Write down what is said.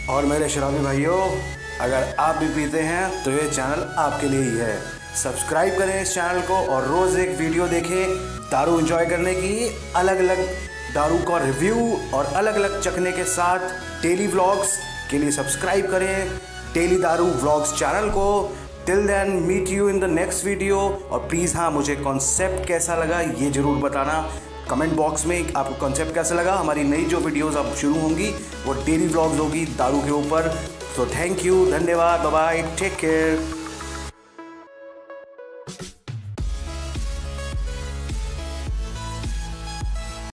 और मेरे शराबी भाइयों, अगर आप भी पीते हैं तो ये चैनल आपके लिए ही है। सब्सक्राइब करें इस चैनल को और रोज़ एक वीडियो देखें दारू एंजॉय करने की, अलग अलग दारू का रिव्यू और अलग अलग चखने के साथ। डेली व्लॉग्स के लिए सब्सक्राइब करें डेली दारू व्लॉग्स चैनल को। Till then meet you in the next video. और प्लीज़ हाँ, मुझे कॉन्सेप्ट कैसा लगा ये ज़रूर बताना कमेंट बॉक्स में। आपको कॉन्सेप्ट कैसा लगा? हमारी नई जो वीडियोस अब शुरू होंगी वो डेली व्लॉग्स होगी दारू के ऊपर। तो थैंक यू, धन्यवाद, बाय बाय, टेक केयर।